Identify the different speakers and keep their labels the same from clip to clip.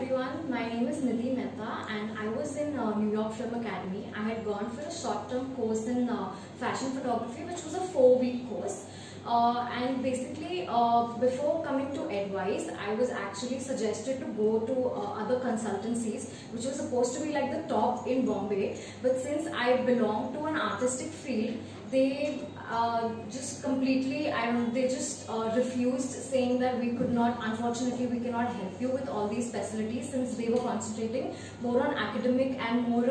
Speaker 1: everyone, my name is Nidhi Mehta and I was in New York Film Academy. I had gone for a short-term course in fashion photography, which was a 4-week course. And basically, before coming to Edwise, I was actually suggested to go to other consultancies, which was supposed to be like the top in Bombay. But since I belong to an artistic field, they just completely, they just refused, saying that we could not, unfortunately, we cannot help you with all these facilities, since they were concentrating more on academic and more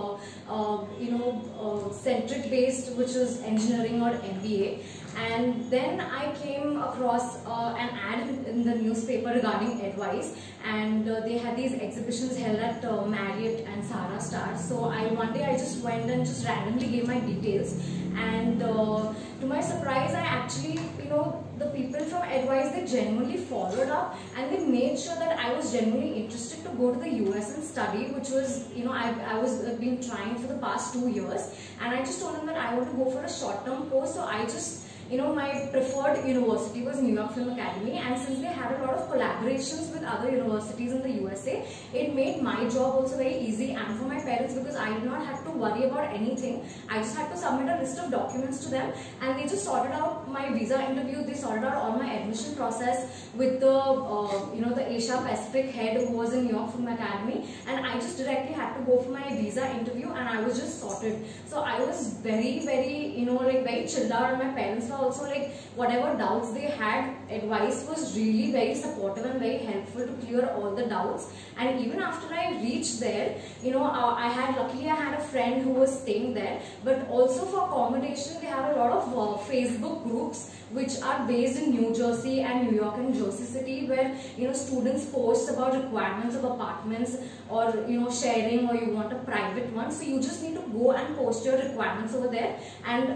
Speaker 1: of, centric based, which was engineering or MBA. And then I came across an ad in the newspaper regarding Edwise, and they had these exhibitions held at Marriott and Sahara Star. So one day I just went and just randomly gave my details, and to my surprise, I actually, the people from Edwise, they genuinely followed up and they made sure that I was genuinely interested to go to the US and study, which was, I was been trying for the past 2 years, and I just told them that I want to go for a short-term course. So I just, my preferred university was New York Film Academy, and since they had a lot of collaborations with other universities in the USA, it made my job also very easy, and for my parents, because I did not have to worry about anything. I just had to submit a list of documents to them, and they just sorted out my visa interview. They sorted out all my admission process with the the Asia Pacific head who was in New York Film Academy, and I just directly had to go for my visa interview, and I was just sorted. So I was very, very, very chilled out, and my parents were also like, whatever doubts they had, Edwise was really very supportive and very helpful to clear all the doubts. And even after I reached there, luckily I had a friend who was staying there, but also for accommodation they have a lot of Facebook groups which are based in New Jersey and New York and Jersey City, where students post about requirements of apartments, or sharing, or you want a private one. So you just need to go and post your requirements over there, and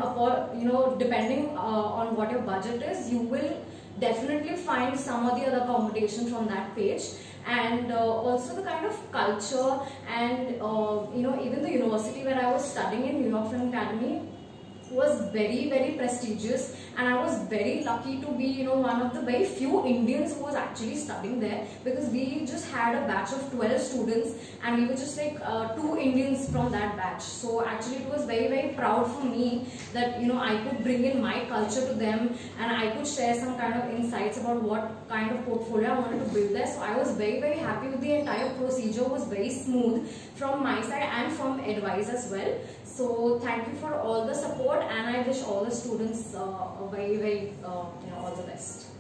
Speaker 1: depending on what your budget is, you will definitely find some of the other accommodation from that page. And also the kind of culture and even the university where I was studying in, New York Film Academy, was very, very prestigious, and I was very lucky to be one of the very few Indians who was actually studying there, because we just had a batch of 12 students and we were just like 2 Indians from that batch. So actually it was very, very proud for me that I could bring in my culture to them, and I could share some kind of insights about what kind of portfolio I wanted to build there. So I was very, very happy with the entire procedure. Was very smooth from my side and from Edwise as well. So thank you for all the support, and I wish all the students very, very all the best.